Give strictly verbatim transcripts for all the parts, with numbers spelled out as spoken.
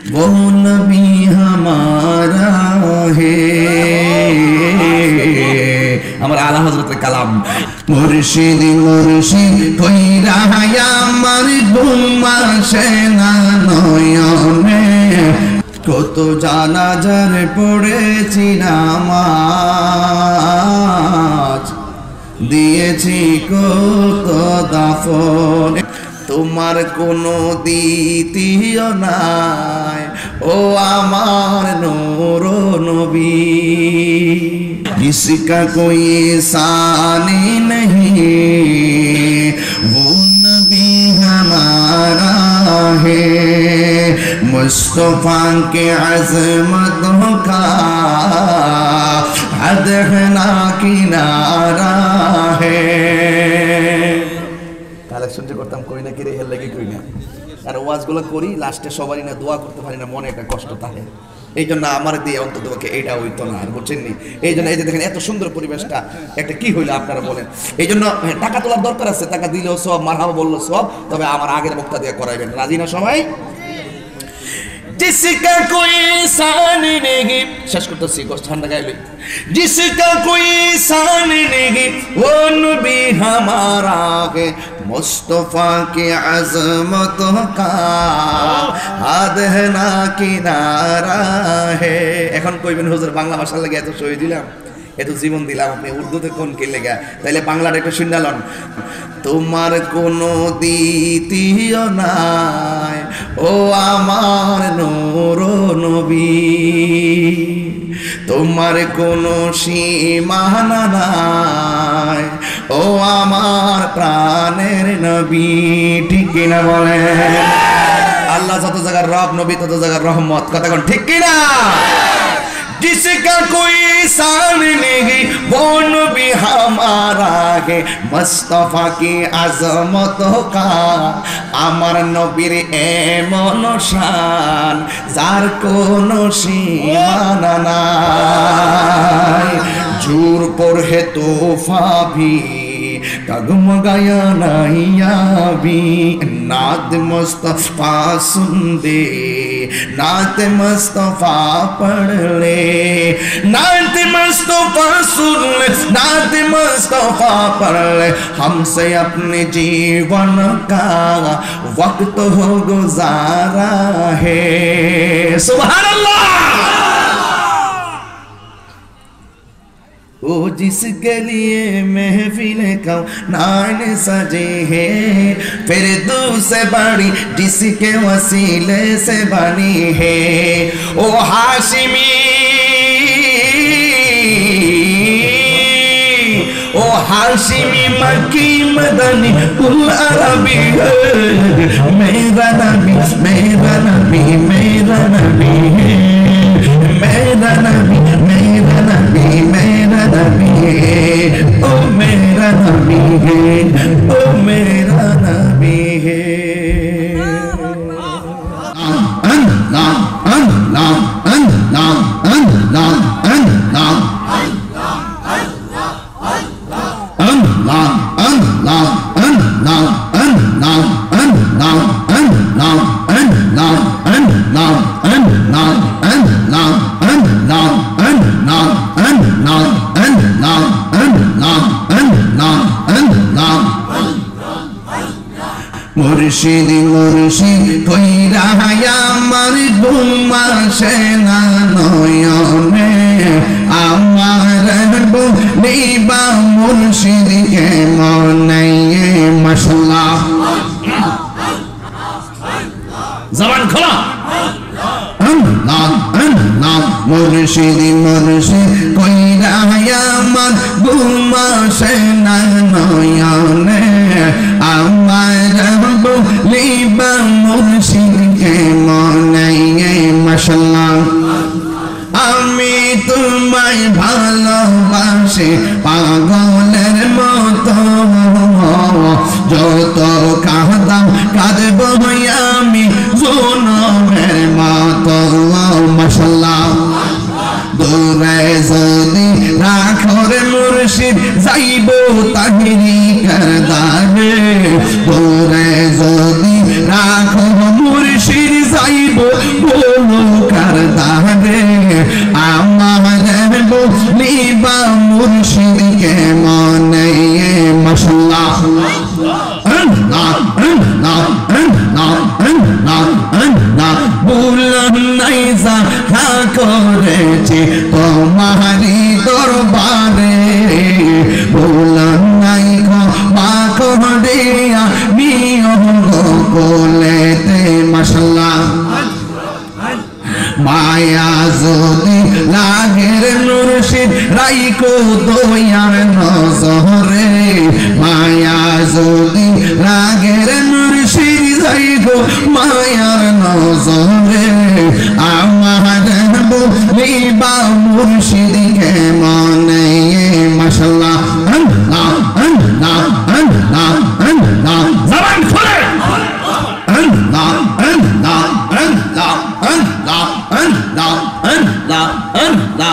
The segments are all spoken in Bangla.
वो नबी हमारा है। हमारा आला हजरत कलाम मुर्शिद मुर्शिद कइरा আমার ঘুমা সেনা নয়নে কত জানাজার পড়েছি নামাজ দিয়েছি কত দাফন তোমার কোনো দ্বিতীয় নাই ও আমার নূর নবী जिसका कोई सानी नहीं वो नबी हमारा है मुस्तफा के अज़मतों का हद ना किनारा है। কালেকশন যে করতাম করি না কি রে হেল লাগে করি না আর ওয়াজগুলো করি লাস্টে সবারই না দোয়া করতে পারি না মনে একটা কষ্ট থাকে এই জন্য আমার দিয়ে অন্তত এইটা হইতো না আর বুঝছেন নি এই জন্য এই যে দেখেন এত সুন্দর পরিবেশটা একটা কি হইলো আপনারা বলেন এই জন্য টাকা তোলার দরকার আছে টাকা দিলেও সব মারহাবা বললো সব তবে আমার আগের বক্তা দিয়ে করাইবেন রাজি না সবাই जिसका कोई शान नहीं शेष करते गोष्ठ ठंडा गाइले जिसका कोई शान नहीं वो नबी हमारा है मुस्तफा के अज़मतों का हद ना किनारा है। এখন কইবেন হুজুর বাংলা ভাষা লাগে এত সই দিলাম এত জীবন দিলাম আপনি উর্দুতে কোন কি লেগা তাইলে বাংলাটা একটু শুনলাম তোমার কোনো দ্বিতীয় নাই ও আমার নূর নবী তোমার কোনো সীমানা নাই ও আমার প্রাণের নবী ঠিক কি না বলেন আল্লাহ যত জায়গার রব নবী তত জায়গার রহমত কথা কোন ঠিক কি না जिसका कोई शान नहीं वो नबी हमारा है मुस्तफा की अज़मतों का আমার নবীর এমন শান যার কোনো সীমানা নাই জোর পর হে তোফা ভি डगमगाया नैया भी नात मुस्तफा सुन दे नात मुस्तफा पढ़ ले नात मुस्तफा सुन ले नात मुस्तफा पढ़ ले हमसे अपने जीवन का वक्त हो गुजारा है सुभान अल्लाह। वो जिसके लिए महफिल का नान सजे है फिर दूसरे बड़ी जिसके वसीले से बनी है ओ हाशिमी ओ हाशिमी मक्की मदनी कुल अरबी मेरा नबी मेरा नबी मेरा नबी मेरा नबी मेरा नबी मेरा नबी ओ मेरा नबी है ओ मेरा नबी है अल्लाह अल्लाह अल्लाह अल्लाह अल्लाह अल्लाह अल्लाह अल्लाह अल्लाह अल्लाह अल्लाह अल्लाह अल्लाह अल्लाह मुर्शिद मुर्शिद कइरा আমার ঘুমা সেনা নয়নে আমার বলিবা মুর্শিদ কে মনে মাশাআল্লাহ জবান খোলা আল্লাহ আল্লাহ মুর্শিদ মুর্শিদ কইরা আমার ঘুমা সেনা নয়নে আমার বলিবা মুর্শিদ কে মনে মাশাআল্লাহ আমি তোমায় ভালোবাসি পাগলের মতো যত কাঁদাম কাঁদব আমি জনমের মতো মাশাআল্লাহ দূরে যদি রাখো রে মুর্শিদ যাইব তার নৌকার দারে আমার বলিবা মুর্শিদকে মনে মাশাআল্লাহ আল্লাহ আল্লাহ আল্লাহ আল্লাহ আল্লাহ বুলান নাই যা করেছি তোমারি দরবারে বুলান নাই মা করিয়া নিও কোলেতে মাশাআল্লাহ মায়া যদি লাগের মুর্শিদ রাইকো দয়ার নজরে মায়া যদি লাগের মুর্শিদ রাইকো মায়ার নজরে আমার বলিবা মুর্শিদকে মনে মাশাআল্লাহ আল্লাহ আল্লাহ আল্লাহ আল্লাহ জবান খুলে আল্লাহ আল্লাহ আল্লাহ আল্লাহ আল্লাহ আল্লাহ আল্লাহ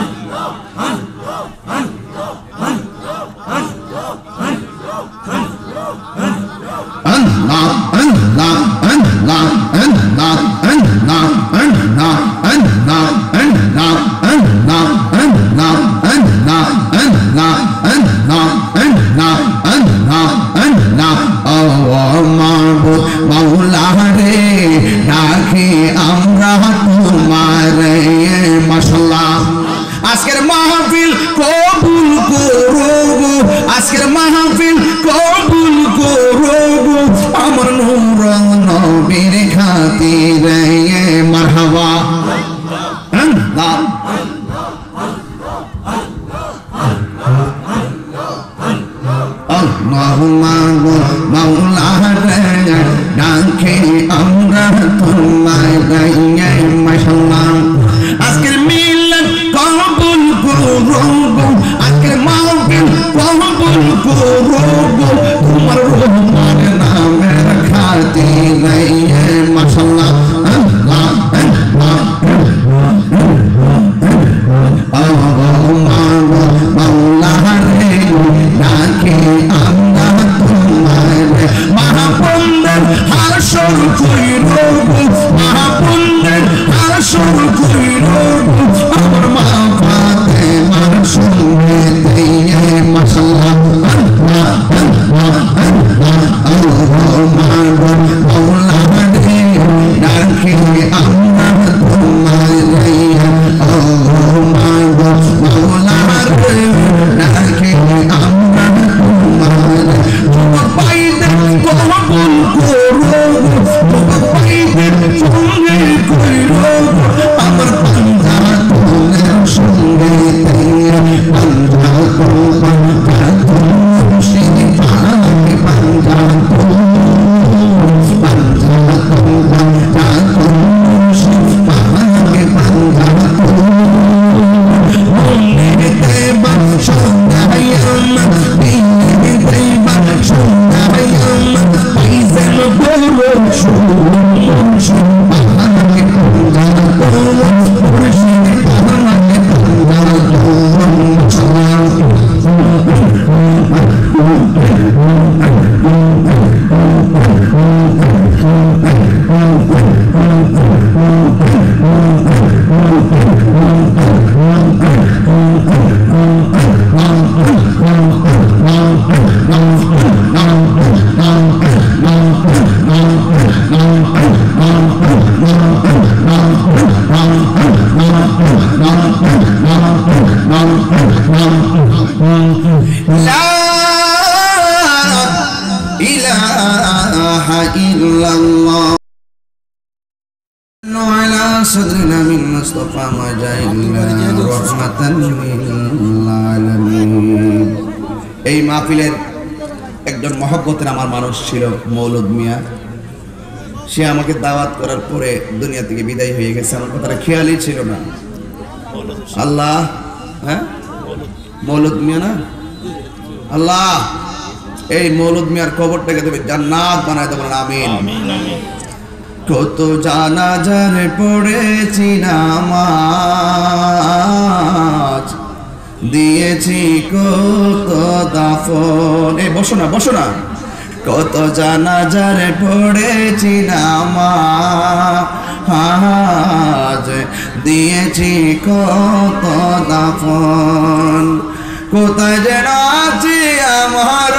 আজকের মাহফিল কবুল করো আজকের মাহফিল কবুল করো আমার নূর নবীর খাতিরে মারহাবা আল্লাহ আল্লাহুম্মা মাওলা ডাকে আমরা তোমায় গাইয়ে মাশাআল্লাহ আজকের মিলাদ কবুল করো আজকের মাহফিল কবুল করো তোমার রহমান নামের খাতিরে মাশাআল্লাহ আল্লাহ আল্লাহুম্মা মাওলা ডাকে আমরা তোমায় মহাপুণ্যের হাসর কইরো মহাপুণ্যের হাসর কইরো আমার মা ফাতেমার সঙ্গে দিয়ে মাশাআল্লাহ আল্লাহ আল্লাহ আল্লাহ আল্লাহুম্মা মাওলা ডাকে আমরা তোমায় আল্লাহুম্মা মাওলা ডাকে আমরা তোমার পাইতে কবুল করো তোমার পাইতে সঙ্গে কইরো আমার পাঞ্জা তোমার সঙ্গে পাঞ্জা পাঞ্জা মুর্শিদ পাকে পাঞ্জা পাঞ্জা পাঞ্জা মুর্শিদ পাকে পাঞ্জা মনেতে বাসনায়ম দিতে বাসনায়ম পাইছেন বড় মুর্শিদ পাকে পাঞ্জা মুর্শিদ পাকে লা ইলাহা ইল্লাল্লাহ على صدرنا من مصطفى ما جعلنا رحمة للعالمين এই মাহফিলের একজন মহব্বতের আমার মানুষ ছিল মৌলুদ মিয়া সে আমাকে দাওয়াত করার পরে দুনিয়া থেকে বিদায় হয়ে গেছে আমার কথাটা খেয়ালই ছিল না আল্লাহ হ্যাঁ মৌলুদ মিয়া না আল্লাহ এই মৌলুদ মিয়ার কবরটাকে তুমি জান্নাত বানায় দেবেন আমিন কত জানাজার পড়েছি নামাজ দিয়েছি কত দাফন এ বসো না বসো না কত জানাজার পড়েছি নামাজ আজ দিয়েছি কত দাফন কোথায় যেন আছে আমার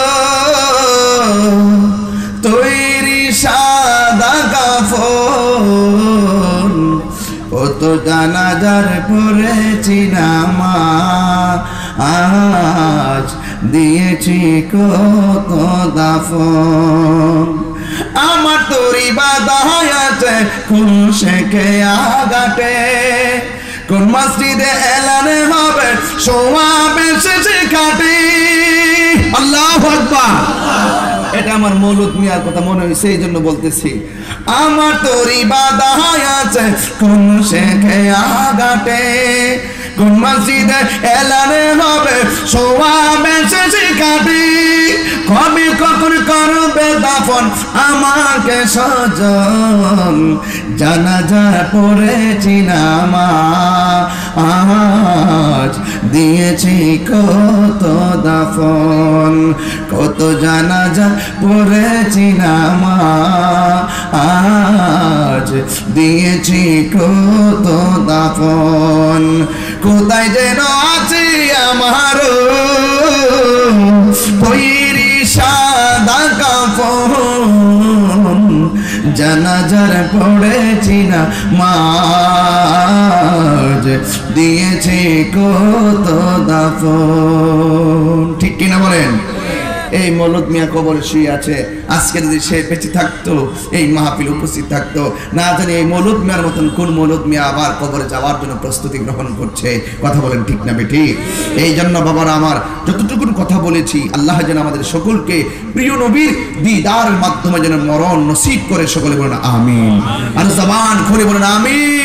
তৈরি সাদা কাফন কত জানাজার পড়েছি নামাজ আজ দিয়েছি কত দাফন আমার তোরি বাধা আছে কোন শেখে আগাটে কোন মসজিদে এলানে হবে সোয়াবে শেষে কাটে আল্লাহু আকবার এটা আমার মৌলুদ মিয়ার কথা মনে হইছে এই জন্য বলতেছি আমার তোরি বাধা আছে কোন শেখে আগাটে কোন মসজিদে এলানে হবে সোয়াবে শেষে কাটে কবে কখন করবে দাফন আমাকে সজন জানাজা পড়েছি নামাজ দিয়েছি কত দাফন কত জানাজা পড়েছি নামাজ দিয়েছি কত দাফন কোথায় যেন আছে আমার তৈরি সাদা কাফন জানাজার পড়েছি না মাজ দিয়েছে কত দাফন ঠিক কিনা বলেন এই মৌলুদ মিয়া কবরে শুয়ে আছে আজকে যদি সে বেঁচে থাকতো এই মাহফিল উপস্থিত থাকতো না জানি এই মৌলুদ মিয়ার মতন কোন মৌলুদ মিয়া আবার কবরে যাওয়ার জন্য প্রস্তুতি গ্রহণ করছে কথা বলেন ঠিক না বেটি এই জন্য বাবারা আমার যতটুকু কথা বলেছি আল্লাহ যেন আমাদের সকলকে প্রিয় নবীর দিদারের মাধ্যমে যেন মরণ নসিব করে সকলে বলেন আমিন আর জবান খুলে বলেন আমিন।